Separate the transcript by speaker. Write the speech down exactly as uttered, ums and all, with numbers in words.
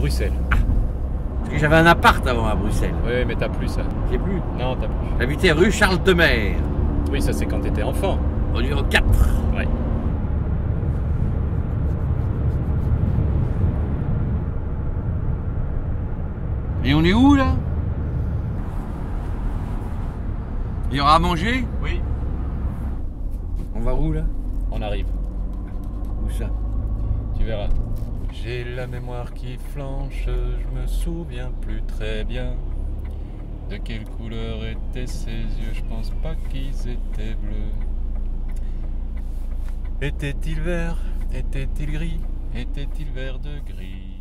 Speaker 1: Bruxelles.
Speaker 2: Parce que j'avais un appart avant à Bruxelles.
Speaker 1: Oui, mais t'as plus ça.
Speaker 2: J'ai plus.
Speaker 1: Non, t'as plus.
Speaker 2: J'habitais rue Charles de Mer,
Speaker 1: Oui, ça c'est quand t'étais enfant.
Speaker 2: au numéro quatre.
Speaker 1: Ouais.
Speaker 2: Et on est où là? Il y aura à manger?
Speaker 1: Oui.
Speaker 2: On va où là?
Speaker 1: On arrive.
Speaker 2: Où ça?
Speaker 1: Tu verras. J'ai la mémoire qui flanche, je me souviens plus très bien. De quelle couleur étaient ses yeux, je pense pas qu'ils étaient bleus. Était-il vert? Était-il gris? Était-il vert de gris?